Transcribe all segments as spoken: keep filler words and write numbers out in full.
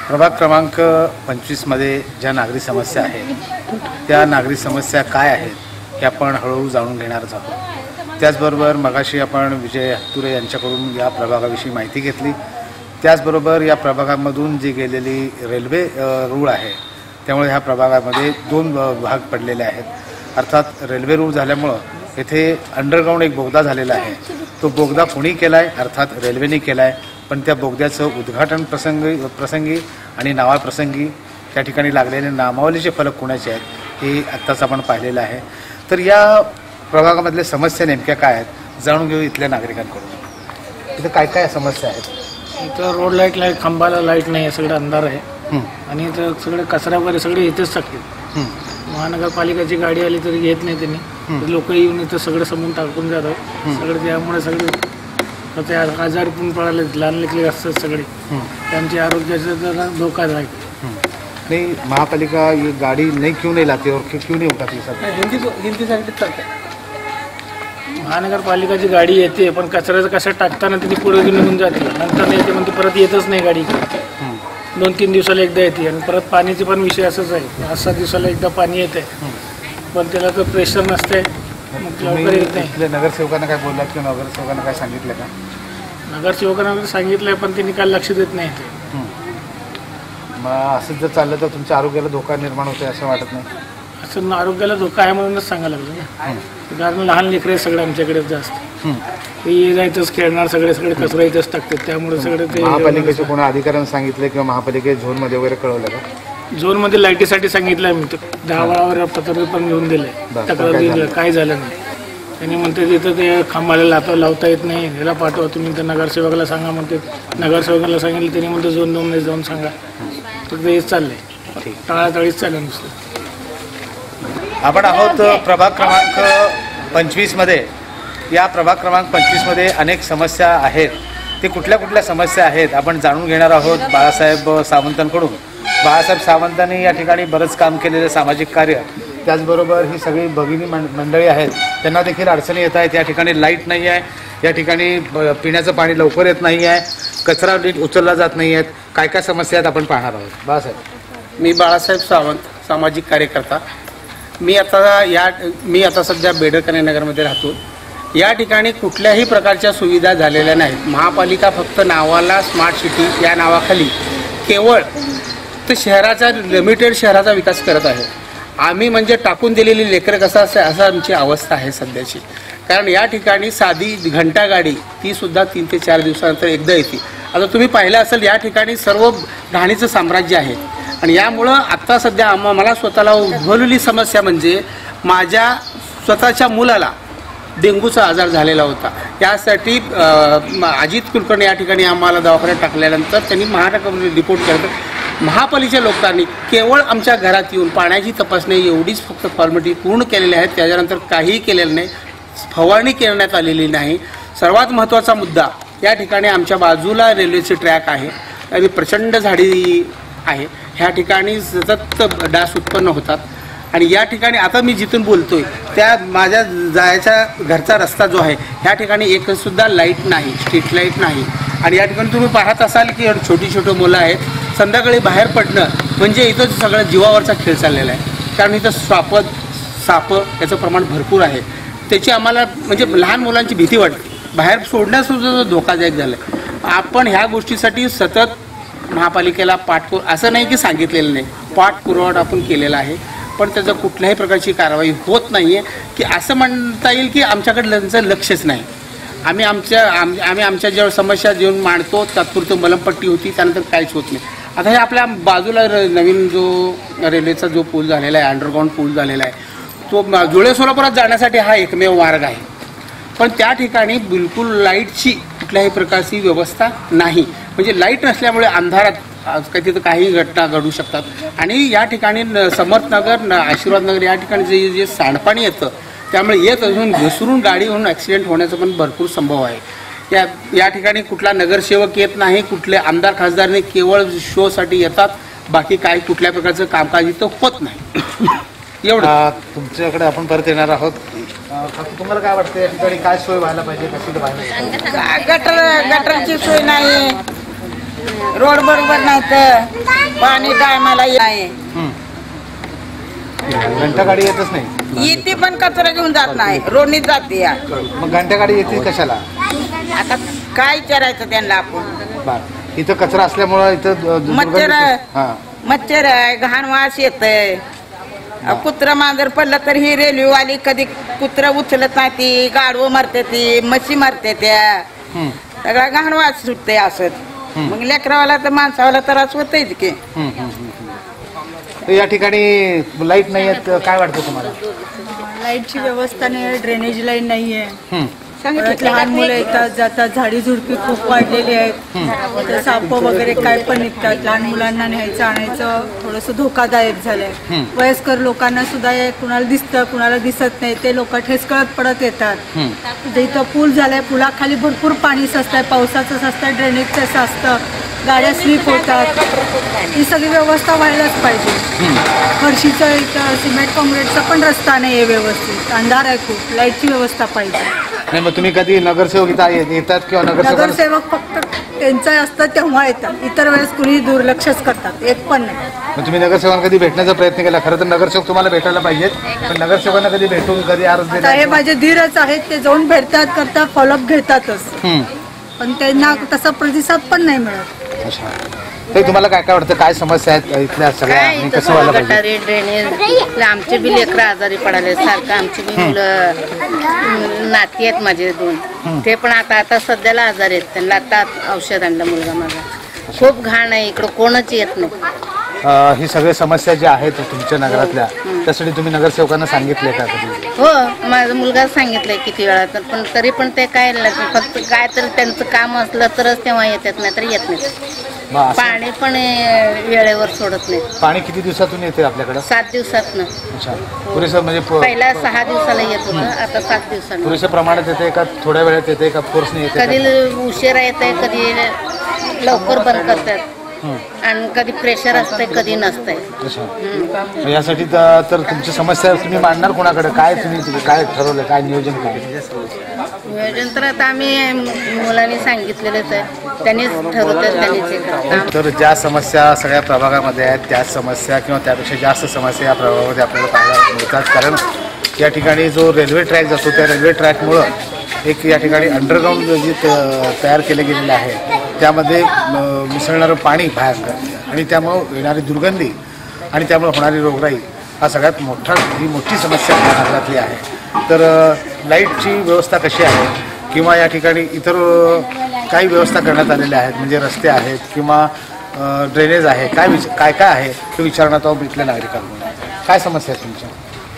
प्रभाग क्रमांक पंचवीसमध्ये ज्या नागरी समस्या आहेत त्या नागरी समस्या काय आहेत हे आपण हळूहळू जाणून घेणारच आहोत। त्याचबरोबर मगाशी आपण विजय हत्तुरे यांच्याकडून या प्रभागाविषयी माहिती घेतली। त्याचबरोबर या प्रभागामधून जी गेलेली रेल्वे रूळ आहे त्यामुळे ह्या प्रभागामध्ये दोन भाग पडलेले आहेत। अर्थात रेल्वे रूळ झाल्यामुळं येथे अंडरग्राऊंड एक बोगदा झालेला आहे। तो बोगदा कोणी केला आहे? अर्थात रेल्वेने केला आहे, पण त्या बोगद्याचं उद्घाटन प्रसंगी प्रसंगी आणि नावाप्रसंगी त्या ठिकाणी लागलेले नामावलीचे फलक कोणाचे आहेत हे आत्ताच आपण पाहिलेलं आहे। तर या प्रभागामधल्या समस्या नेमक्या काय आहेत जाणून घेऊ इथल्या नागरिकांकडून। इथं काय काय समस्या आहेत? इथं रोड लाईट लाईट खांबाला लाईट नाही आहे, सगळं अंधार आहे आणि इथं सगळे कचरा वगैरे सगळे इथेच टाकतात। महानगरपालिकेची गाडी आली तरी घेत नाही त्यांनी, लोक येऊन इथं सगळं समजून टाकून जातात सगळे। त्यामुळे सगळे ते आजारी पण पडाले, लहान लेकरे असतात सगळे, त्यांच्या आरोग्याचा जरा धोका राहील। नहीं महापालिका ये गाड़ी नहीं क्यों नहीं लाती और क्यों नहीं उठाती सर? हिंदी हिंदीसाठी चालते। महानगरपालिकाची गाडी येते पण कचऱ्याचं कसं टाकताना तिथे पुढे निघून जाते, नंतर येते म्हणते परत येतच नाही गाडी। दोन तीन दिवसाला एकदा येते आणि परत पाण्याचे पण विषय असंच आहे, पाच सहा दिवसाला एकदा पाणी येते पण त्याला तर प्रेशर नसते, मग लवकर येत नाही। नगरसेवकांना काय बोललात किंवा नगरसेवकांना काय सांगितलं का? नगरसेवकांना सांगितलंय पण त्यांनी काय लक्ष देत नाही ते। मग असं जर चाललं तर तुमच्या आरोग्याला धोका निर्माण होतोय असं वाटत नाही? असं आरोग्याला धोका आहे म्हणूनच सांगायला लागलं ना, कारण लहान लेकरे सगळे आमच्याकडे जास्त ते जायचंच खेळणार, सगळे सगळे कचरा इथंच टाकतात, त्यामुळे सगळे ते। महापालिकेच्या कोणा अधिकाऱ्यांना सांगितलं किंवा महापालिके झोनमध्ये वगैरे कळवलं का? झोनमध्ये लाईटीसाठी सांगितलं मी, दहा वेळावर पत्र पण घेऊन दिले, तक्रार दिली, काय झालं नाही। त्यांनी म्हणते तिथं ते खांबाला लाता लावता येत नाही, ह्याला पाठवा तुम्ही, तर नगरसेवकाला सांगा म्हणते। नगरसेवकाला सांगितलं त्यांनी म्हणते झोन दोनमध्ये जाऊन सांगा, तर ते हेच चाललंय, टाळाटाळीच चाललं नुसतं। आपण आहोत प्रभाग क्रमांक पंचवीसमध्ये। या प्रभाग क्रमांक पंचवीसमध्ये अनेक समस्या आहेत, ते कुठल्या कुठल्या समस्या आहेत आपण जाणून घेणार आहोत बाळासाहेब सावंतांकडून। बाळासाहेब सावंतांनी या ठिकाणी बरंच काम केलेलं सामाजिक कार्य, त्याचबरोबर ही सगळी भगिनी मंडळी आहेत त्यांना देखील अडचणी येत आहेत। या ठिकाणी लाईट नाही आहे, या ठिकाणी पिण्याचं पाणी लवकर येत नाही आहे, कचरा नीट उचलला जात नाही आहेत, काय काय समस्या आहेत आपण पाहणार आहोत। बाळासाहेब। मी बाळासाहेब सावंत, सामाजिक कार्यकर्ता। मी आता या मी आता सध्या बेडकर नगरमध्ये राहतो। या ठिकाणी कुठल्याही प्रकारच्या सुविधा झालेल्या नाहीत। महापालिका फक्त नावाला स्मार्ट सिटी या नावाखाली केवळ तर शहराचा लिमिटेड शहराचा विकास करत आहे। आम्ही म्हणजे टाकून दिलेली लेकरं कसं असे असं आमची अवस्था आहे सध्याची। कारण या ठिकाणी साधी घंटा गाडी ती सुद्धा तीन ते चार दिवसानंतर एकदा येते। आता तुम्ही पाहिलं असेल या ठिकाणी सर्व घाणीचं साम्राज्य आहे आणि यामुळं आत्ता सध्या आम्हा मला स्वतःला उद्भवलेली समस्या म्हणजे माझ्या स्वतःच्या मुलाला डेंग्यूचा आजार झालेला होता। यासाठी अजित कुलकर्णी या ठिकाणी आम्हाला दवाखान्यात टाकल्यानंतर त्यांनी महानगर रिपोर्ट केलं। महापालिकेच्या लोकांनी केवळ आमच्या घरात येऊन पाण्याची तपासणी एवढीच फक्त फॉर्मॅलिटी पूर्ण केलेली आहेत, त्याच्यानंतर काहीही केलेलं नाही, फवारणी करण्यात आलेली नाही। सर्वात महत्त्वाचा मुद्दा, या ठिकाणी आमच्या बाजूला रेल्वेचे ट्रॅक आहे आणि प्रचंड झाडी आहे, ह्या ठिकाणी सतत डास उत्पन्न होतात आणि या ठिकाणी आता मी जिथून बोलतोय त्या माझ्या जायच्या घरचा रस्ता जो आहे ह्या ठिकाणी एकसुद्धा लाईट नाही, स्ट्रीट लाईट नाही। आणि या ठिकाणी तुम्ही पाहत असाल की छोटी छोटी मुलं आहेत, संध्याकाळी बाहेर पडणं म्हणजे इथं सगळं जीवावरचा खेळ चाललेला आहे। कारण इथं साप साप याचं प्रमाण भरपूर आहे, त्याची आम्हाला म्हणजे लहान मुलांची भीती वाटते, बाहेर सोडण्यासुद्धा धोकादायक झालं आहे। आपण ह्या गोष्टीसाठी सतत महापालिकेला पाठपुर असं नाही की सांगितलेलं नाही, पाठपुरावा आपण केलेला आहे, पण त्याचं कुठल्याही प्रकारची कारवाई होत नाही आहे की असं म्हणता येईल की आमच्याकडे त्यांचं लक्षच नाही। आम्ही आमच्या आम आम्ही आमच्या ज्या समस्या जेवण मांडतो तात्पुरतं मलमपट्टी होती, त्यानंतर काहीच होत नाही। आता हे आपल्या बाजूला नवीन जो रेल्वेचा जो पूल झालेला आहे, अंडरग्राऊंड पूल झालेला आहे, तो जुळे सोलापुरात जाण्यासाठी हा एकमेव मार्ग आहे, पण त्या ठिकाणी बिलकुल लाईटची कुठल्याही प्रकारची व्यवस्था नाही। म्हणजे लाईट नसल्यामुळे अंधारात काही तिथं काही घटना घडू शकतात आणि या ठिकाणी समर्थनगर आशीर्वादनगर या ठिकाणी जे जे सांडपाणी येतं त्यामुळे येत असून घसरून गाडी होऊन ॲक्सिडेंट होण्याचा पण भरपूर संभव आहे। या या ठिकाणी कुठला नगरसेवक येत नाही, कुठले आमदार खासदार नाही, केवळ शोसाठी येतात, बाकी काही कुठल्या प्रकारचं कामकाज इथं होत नाही। एवढं तुमच्याकडे आपण परत येणार आहोत। तुम्हाला काय वाटतं या ठिकाणी काय सोय व्हायला पाहिजे, कशी व्हायला? गटर गटरची सोय नाही, रोड बरोबर नाही तर पाणी टायमाला नाही, घंटा गाडी येतच नाही. येते पण कचरा घेऊन जात नाही, रोडनीच जाते या. मग घंटा गाडी येते कशाला? आता काय विचारायचं त्यांना आपण. बरं, इथं कचरा असल्यामुळं इथं दु- दु- मच्छर दुर्गंधी- हां. मच्छर आहे, घाण वास येतय. कुत्र मांजर पडलं तर ही रेल्वेवाली कधी कुत्र उचलत नाही, ती गाडवं मारते, ती म्हशी मारते, त्या हं. सगळा घाण वास सुटते असत. मग लेकरावाला तर माणसावाला त्रास होतच की. हं, हं, हं, हं. तर या ठिकाणी लाईट नाही आहेत, काय वाटतं तुम्हाला? लाईटची व्यवस्था नाही, ड्रेनेज लाईन नाही आहे. हं. परत लहान मुलं येतात जातात, झाडी झुडपी खूप वाढलेली आहेत. तर साप वगैरे काय पण निघतात. लहान मुलांना न्यायचं आणायचं थोडंसं धोकादायक झालंय. वयस्कर लोकांना सुद्धा हे कुणाला दिसतं कुणाला दिसत नाही, ते लोक ठेचकळत पडत येतात. इथं पूल झालाय, पुलाखाली भरपूर पाणी साचतंय, पावसाचं साचतंय, ड्रेनेजचं साचतं, गाड्या स्लिप होतात. ही सगळी व्यवस्था व्हायलाच पाहिजे. फरशीचं इथं सिमेंट काँक्रीटचा पण रस्ता नाही आहे व्यवस्थित, अंधार आहे खूप. लाईटची व्यवस्था पाहिजे. नाही, मग तुम्ही कधी नगरसेवक इथं ये- येतात किंवा नगरसेवक नगरसेवक फक्त त्यांचं असतं तेव्हा येतात, इतर वेळेस कुणी दुर्लक्षच करतात, एक पण नाही. मग तुम्ही नगरसेवकांना कधी भेटण्याचा प्रयत्न केला? खरं तर नगरसेवक तुम्हाला भेटायला पाहिजेत, पण नगरसेवकांना कधी भेटून कधी अर्ज आता हे दिला? माझे धीरच आहेत, ते जाऊन भेटतात करतात, फॉलोअप घेतातच, हं. पण त्यांना तसा प्रतिसाद पण नाही मिळत. अच्छा. तर तुम्हाला काय काय वाटतं, काय समस्या आहेत इथल्या सगळ्या काय आणि इथं कसं व्हायला सगळं पाहिजे? गटारी ड्रेनेज, आमचे बी लेकरं आजारी पडाले सारखं. आमची बी मुलं नाती आहेत माझे दोन, ते पण आता आता सध्याला आजारी आहेत. त्यांना आता औषध आणलं मुलगा माझा. खूप घाण आहे इकडं, कोणच येत नाही. अं, ही सगळ्या समस्या ज्या आहेत तुमच्या नगरातल्या, त्यासाठी तुम्ही नगरसेवकांना सांगितले का कधी? हो, माझा मुलगा सांगितलंय किती वेळा, तर पण तरी पण ते काय फक्त काय तर त्यांचं काम असलं तरच तेव्हा येतात, नाही तर येत नाही. मग असं- पाणी पण अं, वेळेवर सोडत नाही. पाणी किती दिवसातून येते आपल्याकडं? सात दिवसातनं. अच्छा. पुरेसं म्हणजे प- पहिला सहा दिवसाला येत होतं, आता सात दिवसानं. पुरेशा प्रमाणात येते का थोड्या वेळात येते का फोर्सने येते कधी का? उशिरा येते, कधी लवकर बंद करतात, आणि कधी प्रेशर असतंय कधी नसतंय. अच्छा. मग यासाठी तर तर तुमची समस्या तुम्ही मांडणार कोणाकडे? काय तुम्ही तुम्ही काय ठरवलं, काय नियोजन काय? नियोजन तर आता आम्ही मुलांनी सांगितलेलंच आहे, त्यांनीच ठरवतात, त्यांनीच हे करतात. तर ज्या समस्या सगळ्या प्रभागामध्ये आहेत त्याच समस्या किंवा त्यापेक्षा जास्त समस्या या प्रभागामध्ये आपल्याला पाहायला मिळतात. कारण या ठिकाणी जो रेल्वे ट्रॅक जातो त्या रेल्वे ट्रॅकमुळं एक या ठिकाणी अंडरग्राऊंड जे त- तयार केले गेलेले आहे त्यामध्ये म, मिसळणारं पाणी भयंकर, आणि त्यामुळं येणारी दुर्गंधी आणि त्यामुळे होणारी रोगराई हा सगळ्यात मोठा ही मोठी समस्या या नगरातली आहे. तर अ, लाईटची व्यवस्था कशी आहे किंवा या ठिकाणी इतर अ, काही व्यवस्था करण्यात आलेल्या आहेत, म्हणजे रस्ते आहेत किंवा अ, ड्रेनेज आहे, काय विच काय काय आहे ते विचारण्यात आहोत इथल्या नागरिकांना. काय समस्या आहे तुमच्या?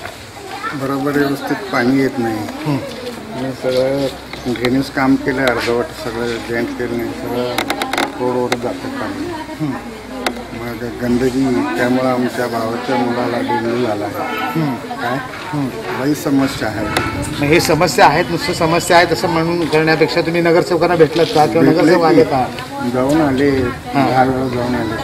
बरोबर व्यवस्थित पाणी येत नाही. आणि सगळं ड्रेनेज काम केलं अर्धवट, सगळं जॉईंट केलं नाही, सगळं रोडवर जातं पाणी. मग गंदगी, त्यामुळं आमच्या भावाच्या मुलाला डेंग्यू झाला आहे. काय लई समस्या आहे. मग हे समस्या आहेत, नुसतं समस्या आहेत असं म्हणून करण्यापेक्षा तुम्ही नगरसेवकांना भेटलात का किंवा नगरसेवक आले का? जाऊन आले, दहा वेळा जाऊन आले,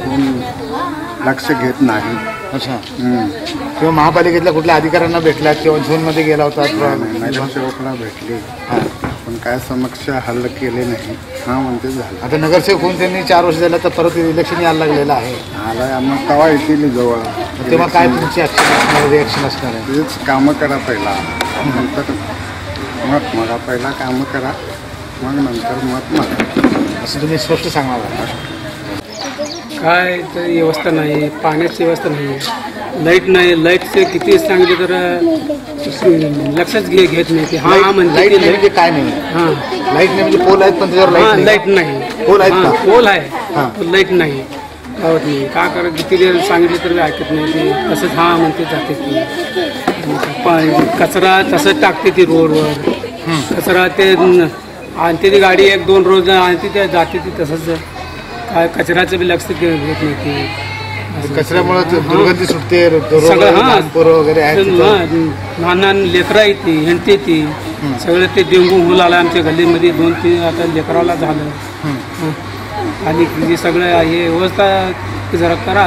कोण लक्ष घेत नाही. अच्छा. हम्म. किंवा महापालिकेतल्या कुठल्या अधिकाऱ्यांना भेटलात किंवा झोनमध्ये गेला होता? नगरसेवकला भेटले, पण काय समस्या हल्ल केले नाही. हा म्हणते झालं. आता नगरसेवक होऊन त्यांनी चार वर्ष झालं तर परत इलेक्शन यायला लागलेलं आहे. आला मग तवा येतील जवळ. तेव्हा काय तुमची ॲक्शन असणार, रिॲक्शन असणार आहे? तेच कामं करा पहिला, नंतर मत मागा. पहिला कामं करा, मग नंतर मत मागा, असं तुम्ही स्पष्ट सांगणार आहे. काय तर व्यवस्था नाही, पाण्याची व्यवस्था नाही, लाईट नाही. लाईटचे किती सांगितले तर लक्षच घे घेत नाही की हा हा म्हणते लाईट की नाही म्हणजे काय नाही? हां लाईट नाही म्हणजे पोल आहेत पण त्याच्यावर हां लाईट लाईट नाही. नाही. पोल आहेत हां, का? पोल आहे, हां. पण लाईट नाही, गावात नाही. का करा किती वेळ सांगितलं तर ऐकत नाही ती, तसंच हा म्हणते जाते ती. पा- कचरा तसंच टाकते ती रोडवर. कचरा ते न- आणते ती गाडी एक दोन रोज आणते ते जाते ती तसंच. काय कचऱ्याचं बी लक्ष घे- घेत नाही ती. कचऱ्यामुळे दुर्गंधी सुटते, सगळं हां पोरं वगैरे आहेत तिथं. लहान लहान लेकरं आहे ती हेंडते ती सगळं. ते डेंगू होऊ लागला आमच्या गल्लीमध्ये, दोन तीन आता लेकराला झालं. हं. आणि हे सगळं हे व्यवस्था जरा करा.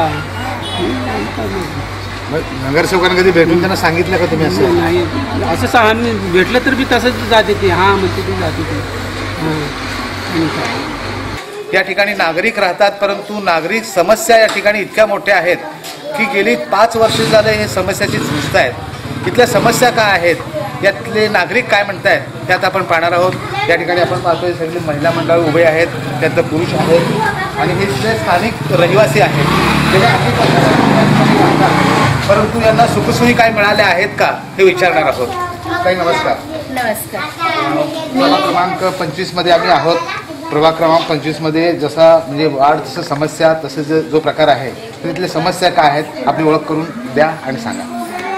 मग नगरसेवकांना कधी भेटून त्यांना सांगितलं का तुम्ही असं? नाही असं आम्ही भेटलं तर बी तसंच जाते ती, हां म्हणते ती जाते ती. हां आणि काय या ठिकाणी नागरिक राहतात, परंतु नागरिक समस्या या ठिकाणी इतक्या मोठ्या आहेत की गेली पाच वर्ष झाले हे समस्याची झुंजत आहेत. इथल्या समस्या काय आहेत, यातले नागरिक काय म्हणतायत त्यात आपण पाहणार आहोत. या ठिकाणी आपण पाहतोय सगळे महिला मंडळ उभे आहेत, त्यात पुरुष आहेत आणि हे इथले स्थानिक रहिवासी आहेत. गेल्या अनेक वर्षांपासून राहतात, परंतु यांना सुखसोयी काय मिळाल्या आहेत का हे विचारणार आहोत. ताई नमस्कार. नमस्कार. प्रभाग क्रमांक पंचवीसमध्ये आम्ही आहोत. प्रभाग क्रमांक पंचवीसमध्ये जसा म्हणजे वाढ जसं समस्या तसे जो जो प्रकार आहे तिथल्या समस्या काय आहेत आपली ओळख करून द्या आणि सांगा.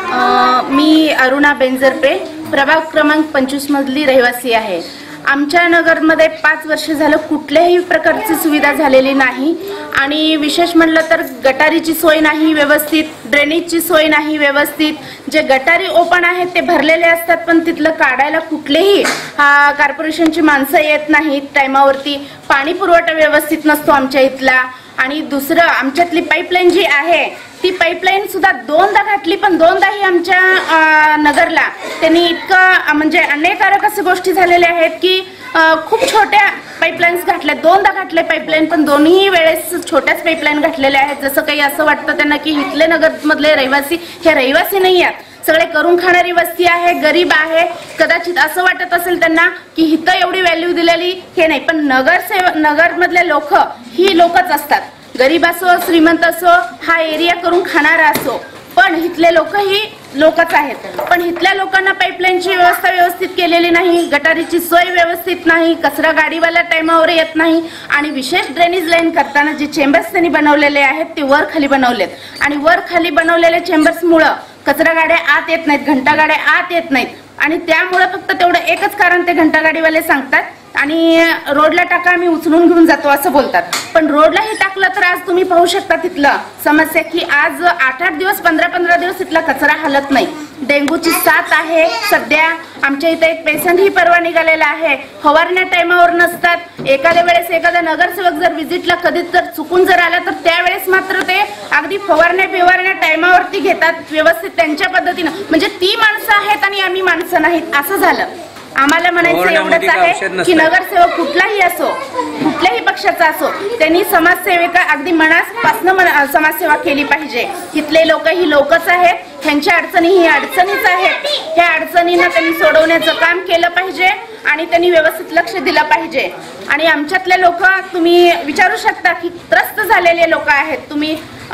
मी अरुणा बेंजरपे, प्रभाग क्रमांक पंचवीस मधली रहिवासी आहे. आमच्या नगरमध्ये पाच वर्ष झालं कुठल्याही प्रकारची सुविधा झालेली नाही आणि विशेष म्हटलं तर गटारीची सोय नाही व्यवस्थित, ड्रेनेजची सोय नाही व्यवस्थित. जे गटारी ओपन आहेत ते भरलेले असतात, पण तिथलं काढायला कुठलेही कॉर्पोरेशनची माणसं येत नाहीत टायमावरती. पाणी पुरवठा व्यवस्थित नसतो आमच्या इथला. आणि दुसरं आमच्यातली पाईपलाईन जी आहे ती पाईपलाईन सुद्धा दोनदा घातली, पण दोनदाही आमच्या नगरला त्यांनी इतकं म्हणजे अन्यायकारक अशा गोष्टी झालेल्या आहेत की खूप छोट्या पाईपलाईन्स घातल्या, दोनदा घातले पाईपलाईन, पण दोन्ही वेळेस छोट्याच पाईपलाईन घातलेल्या आहेत. जसं काही असं वाटतं त्यांना की इथले नगरमधले रहिवासी हे रहिवासी नाही आहेत, सगळे करून खाणारी वस्ती आहे, गरीब आहे. कदाचित असं वाटत असेल त्यांना की इथं एवढी व्हॅल्यू दिलेली हे नाही, पण नगरसेवक नगरमधले लोक ही लोकच असतात. गरीब असो श्रीमंत असो, हा एरिया करून खाणारा असो, पण इथले लोक ही लोकच आहेत. पण इथल्या लोकांना पाईपलाईनची व्यवस्था व्यवस्थित केलेली नाही, गटारीची सोय व्यवस्थित नाही, कचरा गाडीवाला टायमावर येत नाही आणि विशेष ड्रेनेज लाईन करताना जे चेंबर्स त्यांनी बनवलेले आहेत ते वर खाली बनवलेत आणि वर खाली बनवलेल्या चेंबर्समुळं कचरा गाड्या आत येत नाहीत, घंटा गाड्या आत येत नाहीत आणि त्यामुळे फक्त तेवढं एकच कारण ते घंटा गाडीवाले सांगतात आणि रोडला टाका आम्ही उचलून घेऊन जातो असं बोलतात. पण रोडलाही टाकलं तर आज तुम्ही पाहू शकता तिथलं समस्या की आज आठ आठ दिवस पंधरा पंधरा दिवस तिथला कचरा हलत नाही. डेंग्यूची साथ आहे सध्या. आमच्या इथे एक पेशंटही परवा निघालेला आहे. फवारण्या टायमावर नसतात. एखाद्या वेळेस एखादा नगरसेवक जर व्हिजिटला कधी जर चुकून जर आला तर त्यावेळेस मात्र ते अगदी फवारण्या बिवारण्या टायमावरती घेतात व्यवस्थित त्यांच्या पद्धतीनं. म्हणजे ती माणसं आहेत आणि आम्ही माणसं नाहीत असं झालं. आम्हाला म्हणायचं एवढंच आहे की नगरसेवक कुठलाही असो, कुठल्याही पक्षाचा असो, त्यांनी समाजसेविका अगदी मनापासून समाजसेवा केली पाहिजे. इथले लोक ही लोकच आहेत, त्यांच्या अडचणी ही अडचणीच आहेत. ह्या अडचणींना त्यांनी सोडवण्याचं काम केलं पाहिजे आणि त्यांनी व्यवस्थित लक्ष दिलं पाहिजे. आणि आमच्यातले लोक तुम्ही विचारू शकता की त्रस्त झालेले लोक आहेत, तुम्ही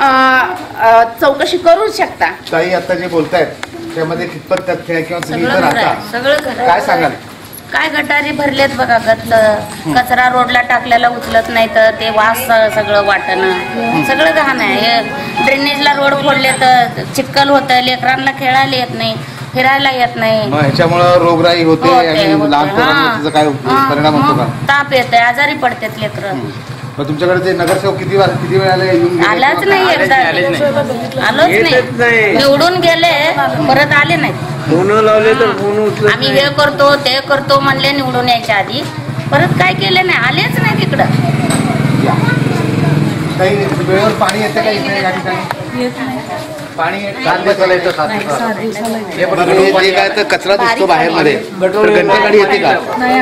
चौकशी करू शकता. ताई आता जे बोलतायत त्यामध्ये कितपत तथ्य आहे किंवा तुम्ही इथं सगळं राहता सगळं काय सांगाल. काय गटारी भरलेत बघा, गतलं कचरा रोडला टाकलेला उचलत नाही तर ते वास सगळं वाटणं सगळं घाण आहे. ड्रेनेजला रोड फोडले तर चिक्कल होतं, लेकरांना खेळायला येत नाही, फिरायला येत नाही. मग ह्याच्यामुळे रोगराई होते आणि लहान पोरांना त्याचा काय परिणाम होतो का? ताप येतोय, आजारी पडतात लेकरं. मग तुमच्याकडे ते नगरसेवक किती वार किती वेळाला येऊन गेले? आलाच नाही, एकदा आलोच नाही, निवडून गेले परत आले नाहीत. आम्ही हे करतो ते करतो म्हणले निवडून यायच्या आधी, परत काय केलं नाही, आलेच नाही तिकडं. काही वेळेवर पाणी येते का इथे या ठिकाणी? पाणी सात दिवसाला येतं. सात दिवसाला जे काय तर कचरा दिसतो बाहेर मध्ये तर घंटा गाडी येते का?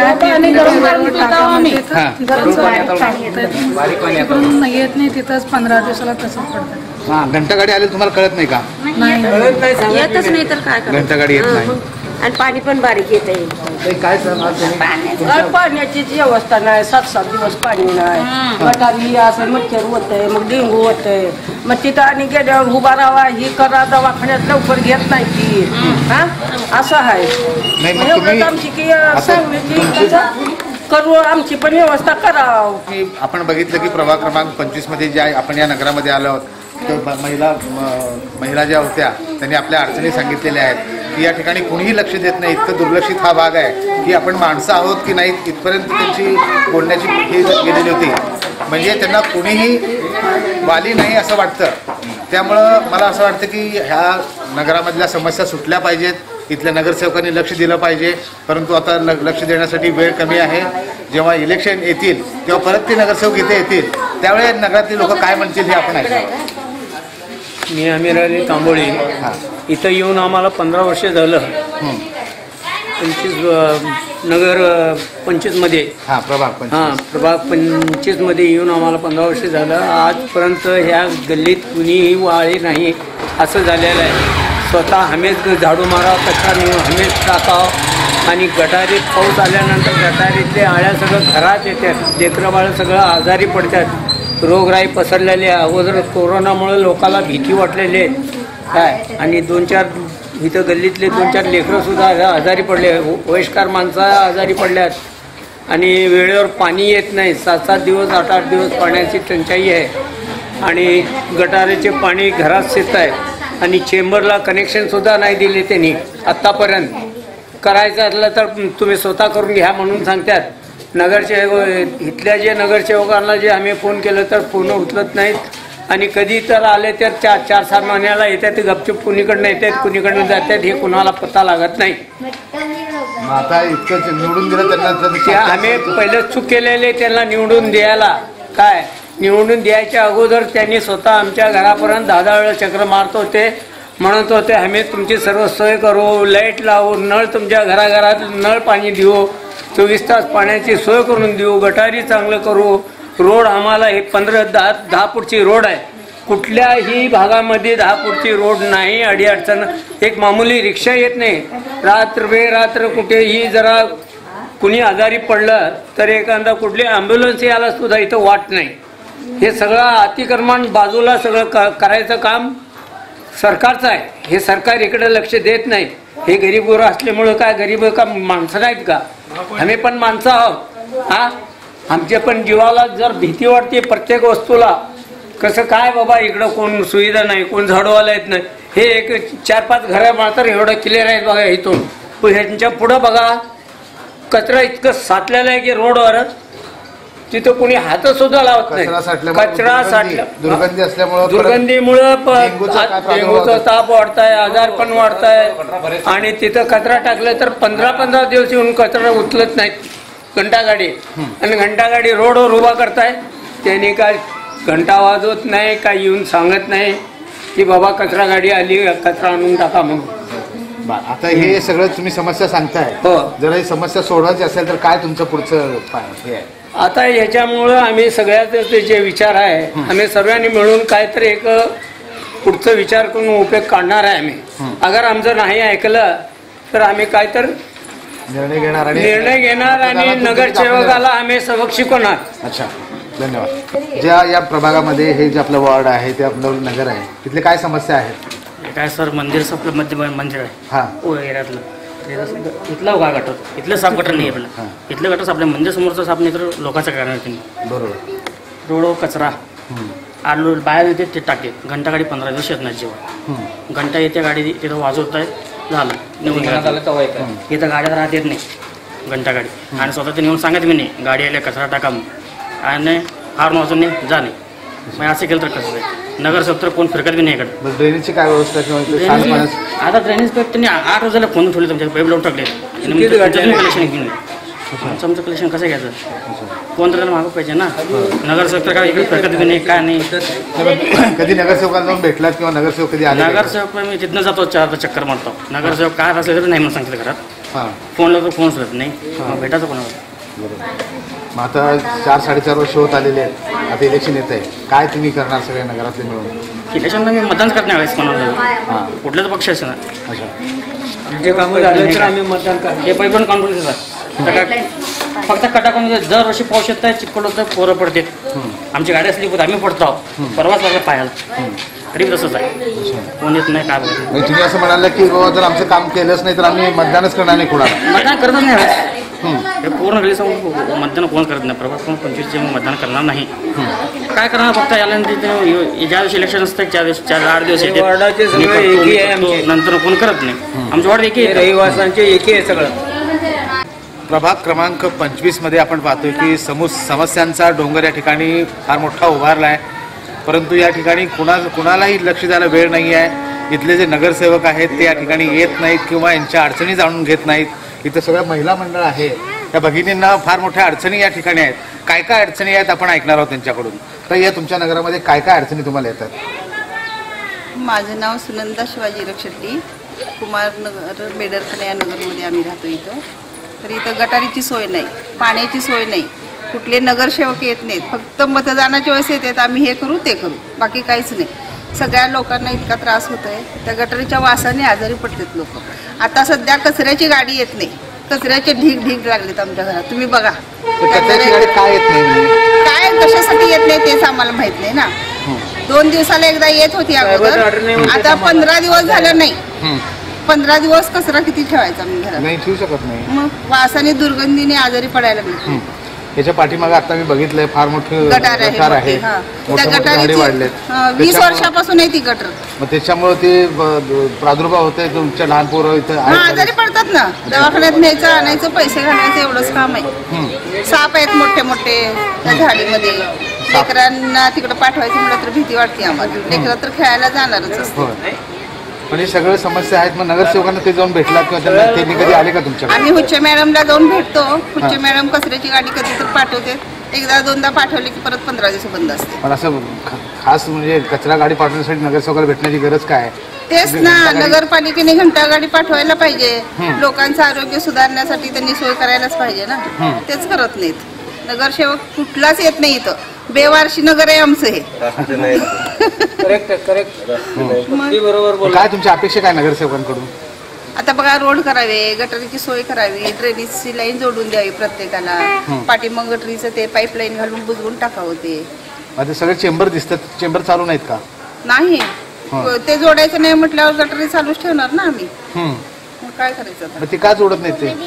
येत नाही, तिथंच पंधरा दिवसाला तसं पडतं. हा घंटा गाडी आली तुम्हाला कळत नाही का? येतच नाही तर काय करणार? घंटा गाडी येत नाही आणि पाणी पण बारीक येत आहे. काय सांगणार? पाण्याची व्यवस्था नाही, सात सात दिवस पाणी नाही, गटारी असं मच्छर होतंय, मग डेंगू होतंय, मग तिथं आणि गेल्यावर उभा राहा ही करा, दवाखान्यात लवकर घेत नाही ती. हा असं आहे. एवढंच आमची की सांगली करू, आमची पण व्यवस्था करावं. आपण बघितलं की प्रभाग क्रमांक पंचवीस मध्ये ज्या आपण या नगरामध्ये आलो आहोत तर महिला महिला ज्या होत्या त्यांनी आपल्या अडचणी सांगितलेल्या आहेत की या ठिकाणी कुणीही लक्ष देत नाही. इतकं दुर्लक्षित हा भाग आहे की आपण माणसं आहोत की नाही इथपर्यंत त्यांची बोलण्याची हे गेलेली होती. म्हणजे त्यांना कुणीही वाली नाही असं वाटतं. त्यामुळं मला असं वाटतं की ह्या नगरामधल्या समस्या सुटल्या पाहिजेत, इथल्या नगरसेवकांनी लक्ष दिलं पाहिजे. परंतु आता ल लक्ष देण्यासाठी वेळ कमी आहे. जेव्हा इलेक्शन येतील तेव्हा परत ते नगरसेवक इथे येतील त्यावेळी नगरातली लोक काय म्हणतील हे आपण ऐकू. मी अमीर अली तांबोळी, इथं येऊन आम्हाला पंधरा वर्ष झालं पंचवीस नगर पंचवीसमध्ये हां प्रभाग पंचवीस. हां प्रभाग पंचवीसमध्ये येऊन आम्हाला पंधरा वर्ष झालं. आजपर्यंत ह्या गल्लीत कुणीही वाळी नाही असं झालेलं आहे. स्वतः हमेच झाडू मारावं, कचरा नेऊन हमेच टाकावं आणि गटारीत पाऊस आल्यानंतर गटारीतले आळ्या सगळं घरात येतात. लेकरं बाळं सगळं आजारी पडतात. रोगराई पसरलेली आहे. अगोदर कोरोनामुळे लोकांना भीती वाटलेली आहे काय. आणि दोन चार इथं गल्लीतले दोन चार लेकरंसुद्धा आजारी पडले. वयस्कर माणसं आजारी पडल्यात आणि वेळेवर पाणी येत नाही. सात सात दिवस आठ आठ दिवस पाण्याची टंचाई आहे आणि गटाराचे पाणी घरात शिरत आहे आणि चेंबरला कनेक्शनसुद्धा नाही दिले त्यांनी आत्तापर्यंत. करायचं असलं तर तुम्ही स्वतः करून घ्या म्हणून सांगतात. नगरसेवक इथल्या जे नगरसेवकांना जे आम्ही फोन केलं तर फोन उचलत नाहीत आणि कधी तर आले तर चार चार सहा महिन्याला येतात. गपचूप कुणीकडनं येतात कुणीकडनं जातात हे कुणाला पत्ता लागत नाही. आता इतकं निवडून दिलं त्यांना त्या आम्ही पहिलं चूक केलेले त्यांना निवडून द्यायला काय. निवडून द्यायच्या अगोदर त्यांनी स्वतः आमच्या घरापर्यंत दहा दहा वेळा चक्र मारत होते. म्हणत होते आम्ही तुमची सर्व सोय करू, लाईट लावू, नळ तुमच्या घराघरात नळ पाणी देऊ, चोवीस तास पाण्याची सोय करून देऊ, गटारी चांगलं करू, रोड आम्हाला हे पंधरा दहा दहा फूटची रोड आहे. कुठल्याही भागामध्ये दहा फूटची रोड नाही. अडीअडचण एक मामूली रिक्षा येत नाही. रात्र बेरात्र कुठेही जरा कुणी आजारी पडलं तर एखादा कुठली ॲम्ब्युलन्स यायला सुद्धा इथं वाट नाही. हे सगळं अतिक्रमण बाजूला सगळं क करायचं काम सरकारचं आहे. हे सरकार इकडे लक्ष देत नाही. हे गरीब गोरं असल्यामुळं काय गरीब का माणसं नाहीत का. आम्ही पण माणसं आहोत. हां आमच्या पण जीवाला जर भीती वाटते प्रत्येक वस्तूला. कसं काय बाबा इकडं कोण सुविधा नाही, कोण झाडवाला येत नाही. हे एक चार पाच घरं मात्र एवढं क्लिअर आहेत बघा इथून. पण ह्यांच्या पुढं बघा कचरा इतकं साठलेला आहे की रोडवर तिथं कोणी हात सुद्धा लावत नाही. कचरा साठला दुर्गंधी असल्यामुळे दुर्गंधीमुळं डेंग्यूचा ताप वाढताय, आजार पण वाढताय आणि तिथं कचरा टाकलं तर पंधरा पंधरा दिवस येऊन कचरा उचलत नाहीत घंटागाडी. आणि घंटागाडी रोडवर उभा करताय त्यांनी काय घंटा वाजवत नाही, काय येऊन सांगत नाही की बाबा कचरा गाडी आली कचरा आणून टाका म्हणून. आता हे सगळं तुम्ही समस्या सांगताय. हो जर ही समस्या सोडवायची असेल तर काय तुमचं पुढचं हे आहे. आता याच्यामुळं आम्ही सगळ्यात जे विचार आहे आम्ही सर्वांनी मिळून काहीतरी एक पुढचा विचार करून उपयोग काढणार आहे. आम्ही अगर आमचं नाही ऐकलं तर आम्ही काय तर निर्णय घेणार आणि निर्णय घेणार आणि नगरसेवकाला आम्ही सबक शिकवणार. अच्छा धन्यवाद. ज्या या प्रभागामध्ये हे जे आपलं वॉर्ड आहे ते आपलं नगर आहे तिथले काय समस्या आहेत. काय सर मंदिर आपलं मध्य मंदिर आहे हां ओ एरियातलं इथलं उगा गटर इथलं साफ गटर नाही आपलं. इथलं गटर आपल्या मंदिर समोरचं साफ नाही तर लोकांचं कारण त्यांनी बरोबर. रोड कचरा आलो बाहेर येते ते टाके घंटागाडी पंधरा दिवस येत नाही जेव्हा घंटा येते गाडी तिथं वाजवत आहे झालं निघून इथं गाड्यात राहत येत नाही घंटागाडी. आणि स्वतः ते नेऊन सांगत मी नाही गाडी आल्या कचरा टाका आणि हार वाजून नाही जा नाही. मग असं केलं तर कसं आहे. नगरसेवक तर कोण फिरकत बी नाही इकडे. ड्रेनेजची काय व्यवस्था. आता ड्रेनेज पॅक त्यांनी आठ वाजायला फोन ठेवले तुमच्या पाईप लावून टाकले. कलेक्शन घेऊन आमचं आमचं कलेक्शन कसं घ्यायचं कोण तर मागं पाहिजे ना. नगरसेवक तर काय इकडे फिरकत बी नाही काय नाही. कधी नगरसेवकांना जाऊन भेटलात किंवा नगरसेवक कधी आले. नगरसेवक मी तिथनं जातो चार चक्कर मारतो. नगरसेवक काय असले तरी नाही म्हणून सांगितलं घरात. हां फोन लावतो फोन सुरत नाही भेटायचं कोणाला. बरोबर. मग आता चार साडेचार वर्ष होत आलेले आहेत. आता इलेक्शन येत आहे काय तुम्ही करणार सगळ्या नगरातले मिळून. इलेक्शनला मी मतदान करत नाही वेळेस कोणाला हां कुठल्याच पक्ष असेल ना. अच्छा जे कामं झालं तर आम्ही मतदान करतो. हे पैसे पण कॉन्ट्रोल फक्त कटाकून दरवर्षी पाऊस येत आहे चिकट होतं पोरं पडते. आमची गाडी असली आम्ही पडतो आहोत परवाच लागला पाहायला तरी तसंच आहे कोण येत नाही काय बघत. तुम्ही असं म्हणाल की बाबा जर आमचं काम केलंच नाही तर आम्ही मतदानच करणार नाही कोणाला. मतदान करतच नाही हे पूर्ण गली समोर मतदान कोण करत नाही. प्रभाग कोण पंचवीसचे मतदान करणार नाही. काय करणार फक्त याला ज्या दिवशी इलेक्शन असतं त्या दिवशी चार आठ दिवस नंतर कोण करत नाही. आमचं वार्ड एकी रहिवासांचे एकी आहे सगळं. प्रभाग क्रमांक पंचवीसमध्ये आपण पाहतोय की समू समस्यांचा डोंगर या ठिकाणी फार मोठा उभारला आहे. परंतु या ठिकाणी कुणा कुणालाही लक्ष द्यायला वेळ नाही आहे. इथले जे नगरसेवक आहेत ते या ठिकाणी येत नाहीत किंवा यांच्या अडचणी जाणून घेत नाहीत. इथं सगळं महिला मंडळ आहे त्या भगिनींना फार मोठ्या अडचणी या ठिकाणी आहेत. काय काय अडचणी आहेत आपण ऐकणार आहोत त्यांच्याकडून. तर या तुमच्या नगरामध्ये काय काय अडचणी तुम्हाला येतात. माझं नाव सुनंदा शिवाजी रक्षेट्टी. कुमारनगर बेडरखणे या नगरमध्ये आम्ही राहतो इथं. तर इथं गटारीची सोय नाही, पाण्याची सोय नाही, कुठले नगरसेवक येत नाहीत. फक्त मतदानाच्या वेळेस येतात, आम्ही हे करू ते करू, बाकी काहीच नाही. सगळ्या लोकांना इतका त्रास होत आहे. त्या गटारीच्या वासाने आजारी पडतात लोक. आता सध्या कचऱ्याची गाडी येत नाही, कचऱ्याचे ढीग ढीग लागलेत आमच्या घरात. तुम्ही बघा कचऱ्याची गाडी काय येत नाही, काय कशासाठी येत नाही तेच आम्हाला माहित नाही ना. दोन दिवसाला एकदा येत होती अगोदर, आता पंधरा दिवस झालं नाही. पंधरा दिवस कचरा किती ठेवायचा मी घरात, नाही ठेवू शकत नाही. मग वासाने दुर्गंधीने आजारी पडायला लागले. याच्या पाठीमागे आता मी बघितलंय फार मोठं गटार आहे गटार आहे, मोठे, हा. मोठे त्या मोठे झाडे गटारीची वाढलेत. हा, वीस त्याच्यामुळं- वर्षापासून आहे ती गटर. मग त्याच्यामुळे ते ब- प्रादुर्भाव होतोय. तुमच्या लहान पोरं इथं हा आहेत. आजारी पडतात ना. दवाखान्यात न्यायचं आणायचं पैसे घालायचं एवढंच काम आहे. साप आहेत मोठे मोठे त्या झाडीमध्ये. लेकरांना तिकडे पाठवायचं म्हटलं तर भीती वाटते आम्हाला. लेकरं तर खेळायला जाणारच असते. होय. पण हे सगळे समस्या आहेत. मग नगरसेवकांना ते जाऊन भेटला किंवा त्यांना त्यांनी कधी आले का तुमच्याकडे? आम्ही हुच्चे मॅडमला जाऊन भेटतो. हुच्चे मॅडम कचऱ्याची गाडी कधी तर पाठवते. एकदा दोनदा पाठवली की परत पंधरा दिवस बंद असते. पण असं ख- खास म्हणजे कचरा गाडी पाठवण्यासाठी नगरसेवकाला भेटण्याची गरज काय आहे? तेच ना, नगरपालिकेने घंटा गाडी पाठवायला पाहिजे. लोकांचं आरोग्य सुधारण्यासाठी त्यांनी सोय करायलाच पाहिजे ना. तेच करत नाहीत. नगरसेवक कुठलाच येत नाही इथं. बेवारशी नगर आहे आमचं हे. करेक्ट करेक्ट बरोबर. काय तुमची अपेक्षा काय नगरसेवकांकडून? आता बघा, रोड करावे, गटरीची सोय करावी, ड्रेनेजची लाईन जोडून द्यावी प्रत्येकाला. पाठीमग गटरीचं ते पाईपलाईन घालून बुजवून टाकावं. ते आता सगळे चेंबर दिसतात, चेंबर चालू नाहीत का? नाही, ते जोडायचं नाही म्हटल्यावर गटरी चालूच ठेवणार ना आम्ही. मग काय करायचं आता? मग ते का जोडत नाहीत ते?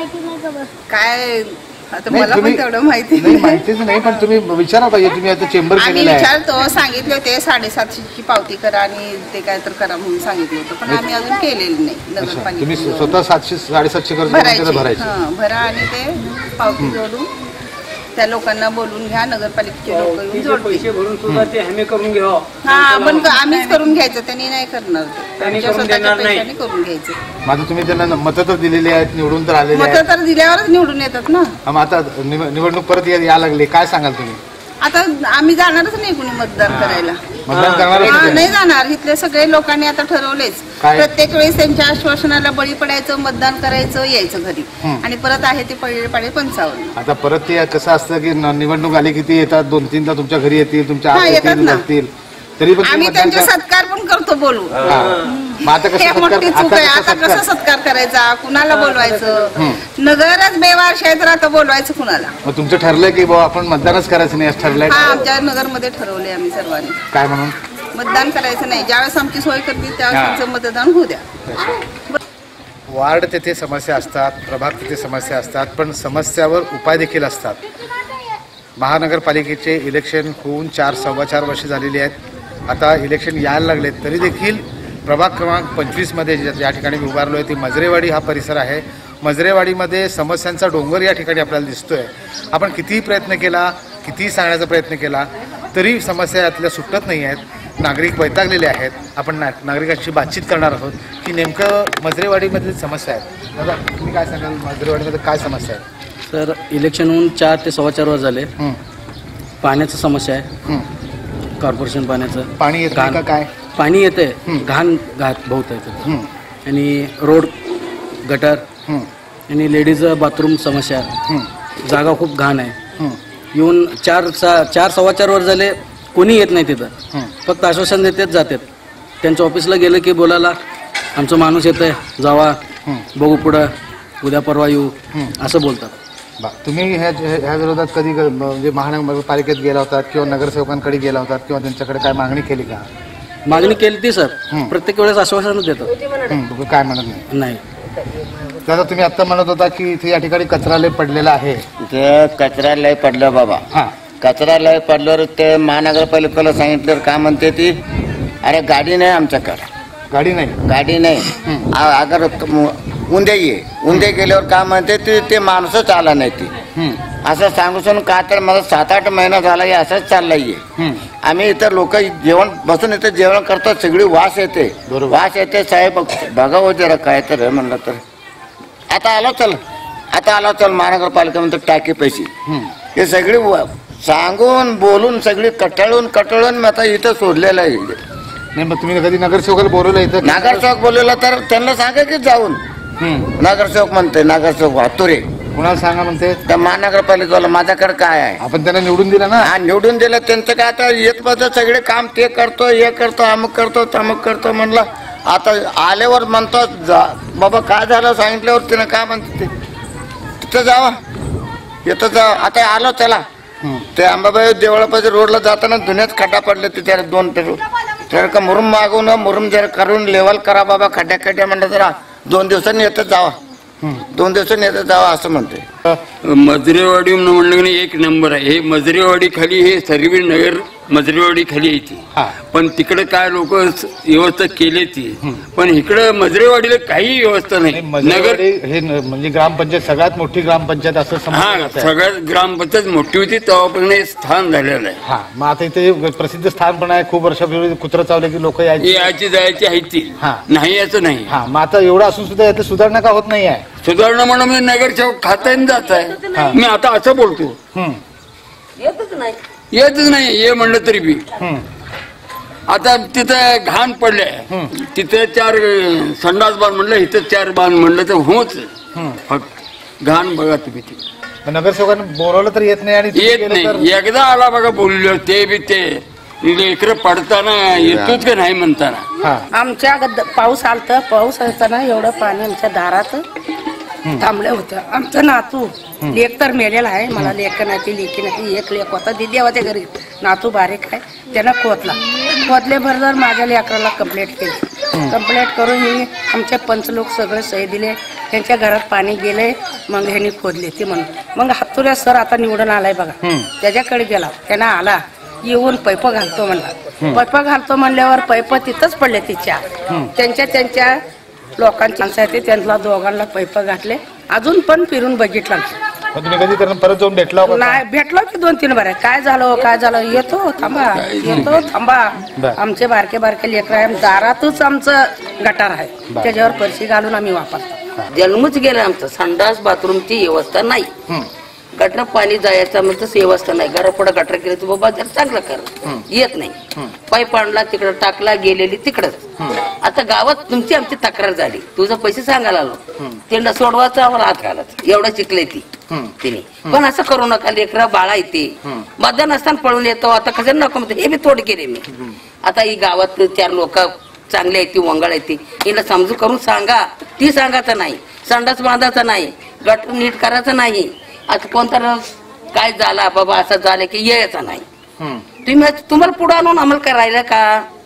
काय आता नाही, मला पण तुम्ही- तेवढं माहिती नाही, माहितीच नाही. पण तुम्ही विचारा पाहिजे. तुम्ही आता चेंबर आम्ही केलेलं आहे. विचारतो, सांगितले होते साडेसातशेची पावती करा आणि ते काय तर करा म्हणून सांगितलं होतं, पण आम्ही अजून केलेलं नाही. अच्छा, तुम्ही नगरपालिकेने स्वतः सातशे साडेसातशे खर्च करून त्याला भरायचे. हा, भरा आणि ते पावती जोडून त्या लोकांना बोलून घ्या. नगरपालिकेचे लोक येऊन जोडतील. पैसे भरून सुद्धा ते हमी करून घ्यावं. हा, पण आम्हीच करून घ्यायचं, त्यांनी नाही करणार. ते त्यांनी आमच्या करून स्वतःच्या देणार नाही. पैशाने करून घ्यायचं. मग आता तुम्ही त्यांना मतं तर दिलेली आहेत, निवडून तर आलेले मत आहेत. तर दिल्यावरच निवडून येतात ना. मग आता निव- निवडणूक परत या या लागली, काय सांगाल तुम्ही? आता आम्ही जाणारच नाही कुणी मतदान करायला. मतदान करणारच हा, नाही? नाही जाणार. इथले सगळे लोकांनी आता ठरवलेच. काय? प्रत्येक वेळेस त्यांच्या आश्वासनाला बळी पडायचं, मतदान करायचं, यायचं घरी. आणि परत आहे ते पडले पाडे पंचावन्न. आता परत ते कसं असतं की न- निवडणूक आली की ते येतात, दोन तीनदा तुमच्या घरी येतील, तुमच्या हा, आत येतात येतील, ना. बसतील. तरी पण ते आम्ही मतदान त्यांचे कर- सत्कार पण करतो बोलू. हा. मग आता कसं हे सत्कार- मोठी चूक आहे. आता आता कसं कसं सत्कार? सत्कार करायचा, कुणाला बोलवायचं? नगरच बेवारशी आहे तर आता बोलवायचं कुणाला? मग तुमचं ठरलंय की बाबा आपण मतदानच करायचं नाही असं ठरलंय? हा, आमच्या नगरमध्ये ठरवले आम्ही सर्वांनी काय म्हणून? मतदान करायचं नाही. ज्यावेळेस आमची सोय करतील त्यावेळेस त्यांचं मतदान होऊ द्या. वार्ड तेथे समस्या असतात, प्रभाग तेथे समस्या असतात, पण समस्यावर उपाय देखील असतात. महानगरपालिकेचे इलेक्शन होऊन चार सव्वा चार वर्ष झालेली आहेत. आता इलेक्शन यायला लागले तरी देखील प्रभाग क्रमांक पंचवीसमध्ये ज्या ठिकाणी मी उभारलो आहे ती मजरेवाडी हा परिसर आहे. मजरेवाडीमध्ये समस्यांचा डोंगर या ठिकाणी आपल्याला दिसतोय. आपण कितीही प्रयत्न केला, कितीही सांगण्याचा प्रयत्न केला तरी समस्या यातल्या सुटत नाही आहेत. नागरिक वैतागलेले आहेत. आपण ना नागरिकांशी बातचीत करणार आहोत की नेमकं मजरेवाडीमधील समस्या आहेत. दादा, तुम्ही काय सांगाल, मजरेवाडीमध्ये काय समस्या आहे? सर, इलेक्शन होऊन चार ते सव्वा चार वर्ष झाले. पाण्याचं समस्या आहे. कॉर्पोरेशन पाण्याचं पाणी येत नाही का काय? पाणी येते, घाण घात बहुत आहे. आणि रोड, गटर आणि लेडीज बाथरूम समस्या. जागा खूप घाण आहे. येऊन चार सा चार सव्वा चार वर्ष झाले कोणी येत नाही तिथं. फक्त आश्वासन देतात, जातात. त्यांच्या ऑफिसला गेलं की बोलायला आमचं माणूस येतं आहे, जावा, बघू पुढं, उद्या परवा येऊ, असं बोलतात. बा तुम्ही ह्या ह्या विरोधात कधी ग- म्हणजे महानगरपालिकेत गेला होतात किंवा नगरसेवकांकडे गेला होतात किंवा त्यांच्याकडे काय मागणी केली का? मागणी केली ती सर, प्रत्येक वेळेस आश्वासनच देतो. हं, काय म्हणत नाही? नाही. दादा, तुम्ही आता म्हणत होता की इथे या ठिकाणी कचरा लय पडलेला आहे. इथे कचरा लय पडलं बाबा. कचरा लय पडल्यावर ते महानगरपालिकेला सांगितल्यावर काय म्हणते ती, अरे गाडी नाही आमच्याकडे. गाडी नाही? गाडी नाही. आ- अगर उंदे ये उंदे गेल्यावर काय म्हणते ती, ते माणूसच आला नाही ती. असं सांगून का तर मला सात आठ महिना झाला हे असंच चाललंय. आम्ही इतर लोक जेवण बसून इथं जेवण करतो, सगळी वास येते, वास येते. साहेब बघा हो जरा काय तर म्हणलं तर आता आलो चल आता आलो चल महानगरपालिकेमध्ये टाकी पैसे हे सगळी सांगून बोलून सगळी कटाळून कटाळून मी आता इथं सोडलेलं आहे. नाही मग तुम्ही कधी नगरसेवकाला बोलवलं इथं? नगरसेवक बोलवलं तर त्यांना सांगा की जाऊन. नगरसेवक म्हणते, नगरसेवक हातुरे. कुणाला सांगा म्हणते? त्या महानगरपालिकेला. माझ्याकडे काय आहे? आपण त्यांना निवडून दिलं ना. हा, निवडून दिलं. त्यांचं काय आता येत माझं सगळे काम ते करतो, हे करतो, अमुक करतो, तमुक करतो म्हणलं. आता आल्यावर म्हणतो बाबा काय झालं सांगितल्यावर तिने काय म्हणते ते तिथं जावा, येतं जा. आता आलो त्याला ते अंबाबाई देवळापाशी रोडला जाताना धुण्यात खड्डा पडले तिथे दोन पेरू. तर का मुरुम मागून मुरुम जरा करून लेवल करा बाबा, खड्ड्या खड्ड्या म्हणलं जरा दोन दिवसांनी येतच जावा, दोन दिवसांनी येतच जावा असं म्हणते. मजरेवाडी म्हणलं की एक नंबर आहे. हे मजरेवाडी खाली हे सर्व नगर मजरेवाडी खाली येते, पण तिकडे काय लोक व्यवस्था केली ती, पण इकडे मजरेवाडीला काही व्यवस्था नाही. नगर हे म्हणजे ग्रामपंचायत सगळ्यात मोठी ग्रामपंचायत असं हा, सगळ्यात ग्रामपंचायत मोठी होती तेव्हापासून हे स्थान झालेलं आहे. हा, मग आता इथे प्रसिद्ध स्थान पण आहे. खूप वर्षापूर्वी कुत्रं चावले की लोक यायची यायची जायची आहे ती, नाही याचं नाही. हा, मग आता एवढं असून सुद्धा यात सुधारणा का होत नाही आहे? सुधारणा म्हणून मी नगरसेवक खाताय जात आहे. मी आता असं बोलतो, येतच नाही येतच नाही ये म्हणलं तरी बी. आता तिथं घाण पडले, तिथे चार संडास बांध म्हणलं, इथं चार बांध म्हणलं तर होच. फक्त घाण बघा तुम्ही ती. नगरसेवकांना बोलवलं तर येत नाही आणि येत नाही. एकदा आला बघा बोललो ते बी ते लेकरं पडताना येतोच का नाही म्हणताना. आमच्या पाऊस आलता, पाऊस असताना एवढं पाणी आमच्या दारात थांबलं होतं. आमचं नातू लेक तर मेलेला आहे, मला लेख नाही, लेखी नाही. एक लेख होता दिदी देवाच्या घरी, नातू बारीक आहे, त्यानं खोदला. खोदल्याबरोबर माझ्या लेकराला कंप्लेंट केली. कंप्लेंट करून मी आमचे पंच लोक सगळे सही दिले, त्यांच्या घरात पाणी गेले, मग ह्यांनी खोदले ते म्हणून. मग हातुऱ्या सर आता निवडून आलाय बघा, त्याच्याकडे गेला. त्यांना आला येऊन पैप घालतो म्हणला. पैप घालतो म्हणल्यावर पैप तिथंच पडले तिच्या त्यांच्या त्यांच्या लोकांची माणसं आहे, त्यांना दोघांना पैप घातले. अजून पण फिरून बघितलं तुम्ही कधी त्यांना परत जाऊन भेटला? नाही भेटलो की दोन तीन बार. काय झालं काय झालं, येतो थांबा येतो थांबा. आमचे बारके बारके लेकर आहे, दारातच आमचं गटार आहे, त्याच्यावर परशी घालून आम्ही वापरतो. जन्मच गेला आमचा. संडास बाथरूमची व्यवस्था नाही, गटर पाणी जायचं म्हणजे व्यवस्था नाही. घरापुढे गटर केलं तर बाबा जर चांगलं कर, येत नाही. पाईप आणला तिकडं टाकला, गेलेली तिकडच. आता गावात तुमची आमची तक्रार झाली, तुझं पैसे सांगायला आलो, त्यांना सोडवायचं आम्हाला हात घालायचं, एवढं शिकले ती तिने. पण असं करू नका, लेकरा बाळा येते, मतदान असताना पळून येतो. आता कसं नको म्हणते, हे बी तोड केले मी. आता ही गावात चार लोक चांगले आहेत, ती वंगळ येते, हिला समजू करून सांगा. ती सांगायचं नाही, संडास बांधायचा नाही, गटर नीट करायचं नाही. आता कोणता काय झाला बाबा असं झालं की यायचं नाही. तुम्ही तुम्हाला पुढे आणून आम्हाला करायला का?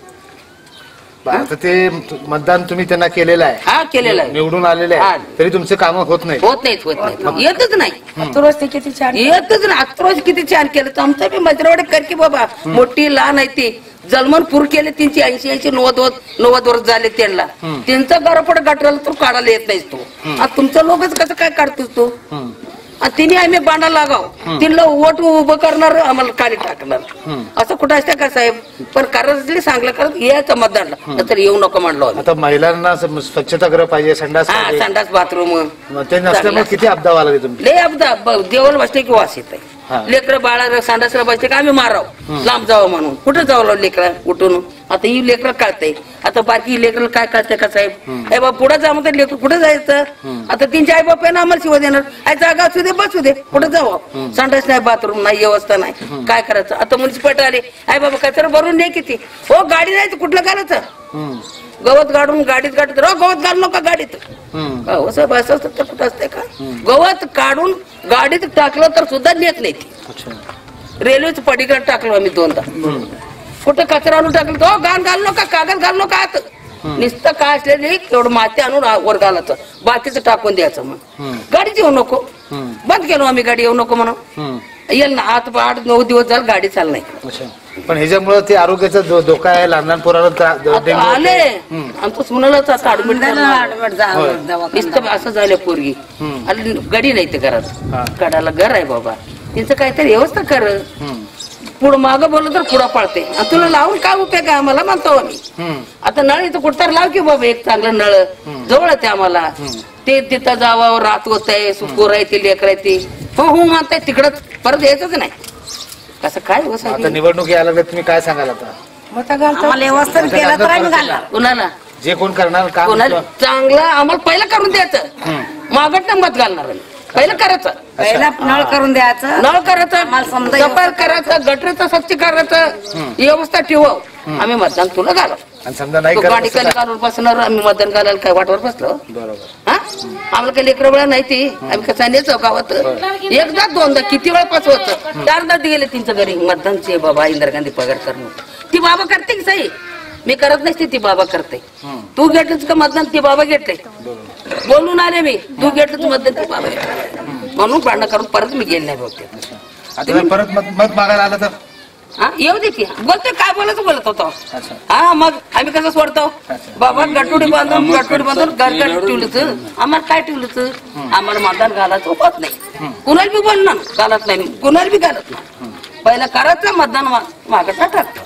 आता ते मतदान तुम्ही त्यांना केलेलं आहे, हा केलेलं आहे, निवडून आलेले आहे, तरी तुमचे काम होत नाही. होत नाहीत होत नाही येतच नाही. अत्रोज ते किती छान येतच नाही. अत्रोज किती छान केलं तर आमचं बी मजरावडे कर की बाबा. मोठी लहान आहे ती जलमन पूर केले, त्यांची ऐंशी ऐंशी नव्वद नव्वद वर्ष झाले त्यांना. त्यांचं घरापुढे गटराला तर काढायला येत नाहीस तू. आता तुमचं लोकच कसं काय काढतोस तू? तिने आम्ही बांधा लागाव, तिला वोट उभं करणार, आम्हाला खाली टाकणार. असं कुठं असतं का साहेब? पण कारण सांगलं करत यायचं मतदानला, तर येऊ नको म्हणलो. आता महिलांना स्वच्छतागृह पाहिजे, संडास हा संडास बाथरूम ते नसल्यामुळे किती अपदा आला तुम्ही? लय अपदा. देवल बसले की वास येत आहे. लेकर बाळा संडासला बसले का आम्ही माराव, लांब जावं म्हणून. कुठं जावं लेकरा उठून? आता ही लेकरं कळते. आता बाकी लेकरं काय कळते का साहेब? आई बाबा पुढे जा म्हणतात, लेकर कुठं जायचं? आता त्यांच्या आई बापांना आम्हाला शिवा देणार. आई जागा असू दे बसू दे, कुठं जावं? संडास नाही, बाथरूम नाही, व्यवस्था नाही, काय करायचं? आता म्युन्सिपालिटी आले, आई बाबा कचरा भरून नाही किती. हो गाडी नाही कुठलं घालायचं? गवत गाडून गाडीत गाडीत राव, गवत घालू नका गाडीत. असं असं कुठं असते का? गवत काढून गाडीत टाकलं तर सुद्धा नेत नाही ती. रेल्वेच पडीकडे टाकलो आम्ही दोनदा. कुठं कचरा आणून टाकलं तो घाण घालू नका, कागद घालू नका आत. नुसतं काय असलेली तेवढं माती आणून वर घालायचं, बाकीचं टाकून द्यायचं. मग गाडीच येऊ नको, बंद केलो आम्ही गाडी येऊ नको म्हणून. येईल ना आठ आठ नऊ दिवस झालं गाडी चाल नाही. पण ह्याच्यामुळे ते आरोग्याचा धोका आहे, लहान लहान पोरांना आले. आमचं सुनालाच आता ऍडमिट नुसतं असं झालं पोरगी. आणि गाडी नाही ते घरात, कडाला घर आहे बाबा, तिचं काहीतरी व्यवस्था कर. पुढं मागं बोललं तर पुढं पळते. तुला लावून काय उपयोग आहे आम्हाला म्हणतो आम्ही. आता नळ इथं कुठतर लाव की बाबा एक चांगलं नळ, जवळ आहे आम्हाला. ते तिथं जावं, रात होत आहे, सुकूर आहे, ते लेकर आहे, ते हो हो म्हणताय तिकडच परत यायचंच नाही. कसं काय आता निवडणूक यायला लागल्या, तुम्ही काय सांगाल आता? आम्हाला व्यवस्थित केलं तर आम्ही घालणार. कुणाला जे कोण करणार काम कोणाला चांगलं आम्हाला पहिलं करून द्यायचं, मागत मत घालणार आम्ही. पहिलं करायचं, पहिला नळ करून द्यायचं, नळ करायचं, सफाई करायचं, गटरीचं स्वच्छ करायचं, व्यवस्था ठेवू, आम्ही मतदान तुला घालू. आणि समजा नाही तू करत गाडी असेल खाली तर- घालून बसणार, आम्ही मतदान घालायला काय वाटवर बसलो. बरोबर. हा आम्हाला काही लेकरं वेळा नाही ती, आम्ही कसं नेचो गावात एकदा दोनदा किती वेळा पाच होतं, चारदा गेले त्यांच्या घरी मतदानचे बाबा इंदिरा गांधी पगार करणं. ती बाबा करते की सही, मी करत नसते, ती बाबा करते. तू घेतलंच का मतदान, ती बाबा घेतले. बोलून आले मी, तू घेतलं मतदान, ती बाबा घेतलं. म्हणून भांडण करून परत मी गेले नाही बघते. आता जर परत मत मत मागायला आलं तर हा येऊ दे की, बोलते काय बोलायचं बोलत होतो. हा मग आम्ही कसं सोडतो बाबा, गटुडी बांधून गटुडी बांधून घर घर ठेवलं, आम्हाला काय ठेवलं, आम्हाला मतदान घालायचं होत नाही. कुणाला बी बोलणार घालत नाही, कुणाला बी घालत नाही. पहिलं करायचं मतदान, मागं टाकतो.